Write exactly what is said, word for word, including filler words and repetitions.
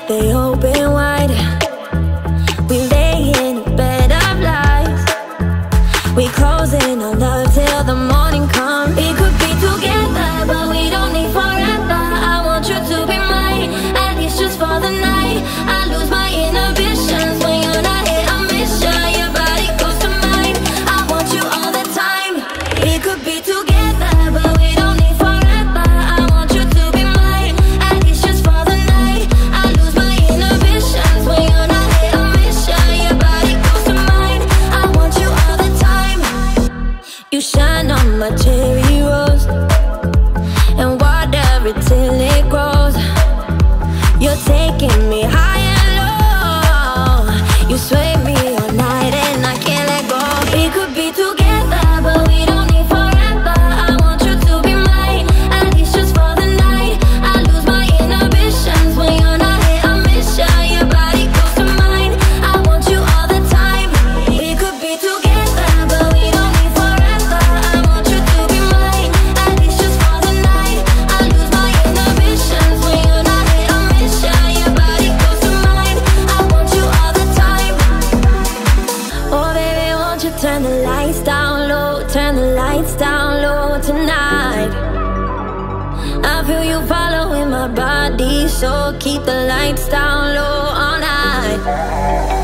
they open wide. We lay in a bed of lies. We closing our love till the morning comes. We could be together, but we don't need forever. I want you to be mine, at least just for the night. I lose my inhibitions when you're not here. I miss you, your body goes to mine. I want you all the time. We could be together, but we don't need forever. I want you to be mine, at least just for the night. I lose my inhibitions when you're not here. I miss you, your body goes to mine. I want you all the time. You shine on my cherry rose and water it till it grows. You're taking me high and low. You sway me all night and I can't let go. We could be together, but we don't need forever. I want you to be mine, at least just for the night. I lose my inhibitions when you're not here. I miss you, your body goes to mine. I want you all the time. We could be together, but we don't need forever. I want you to be mine, at least just for the night. I lose my inhibitions when you're not here. I miss you, your body goes to mine. I want you all the time. Oh baby, won't you turn the lights down low, turn the lights down low tonight. I feel you following my body, so keep the lights down low all night.